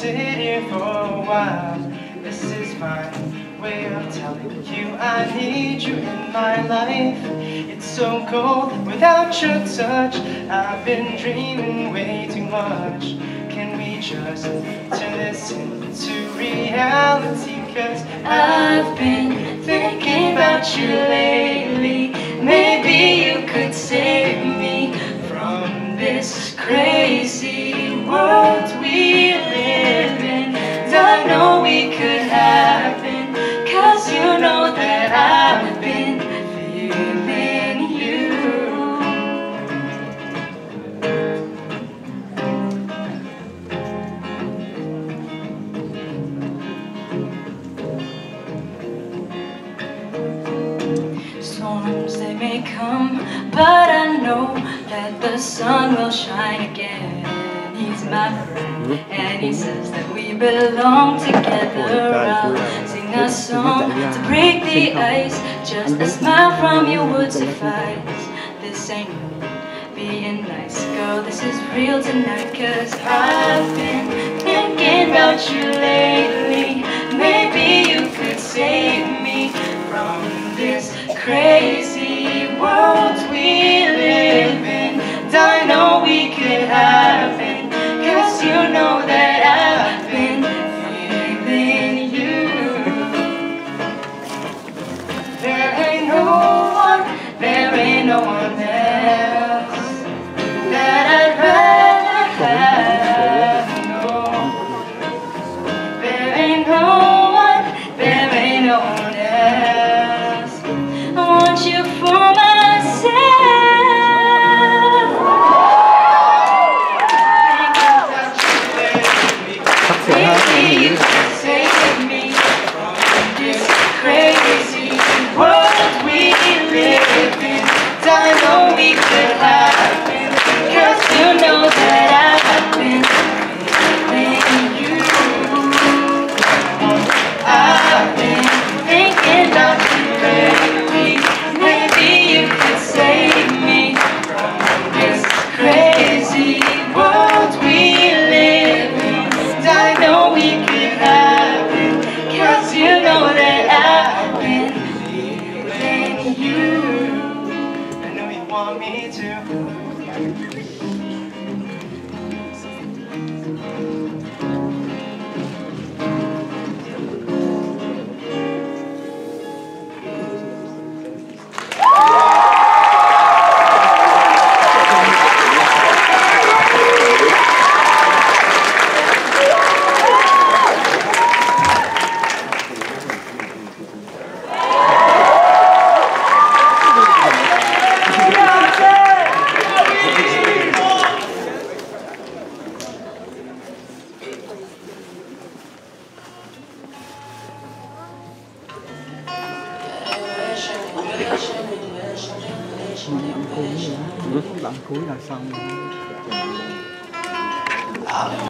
sit here for a while. This is my way of telling you I need you in my life. It's so cold without your touch. I've been dreaming way too much. Can we just turn this into reality? 'Cause I've been thinking about you lately. Maybe you could save me from this crazy world we live in. And I know we could happen, 'cause you know that I've been feeling you. Storms they may come, but I know that the sun will shine again. He's my friend, and he says that we belong together. I'll sing a song to break the ice. Just a smile from you would suffice. This ain't being nice, girl, this is real tonight. 'Cause I've been thinking about you lately. Maybe you could save me from this crazy world we live in. And I know we could happen, 'cause you know that I've been feeling you. There ain't no one else that I'd rather have, no. There ain't no one else. I want you for myself. Maybe you could save me from this crazy world we live in. I know we could happen, 'cause you know that I've been feeling you. I've been thinking about you lately. Maybe you could save me from this crazy world we live in. And I know we could happen, 'cause you know that I've been feeling you. I know you want me to. Đoạn cuối là xong.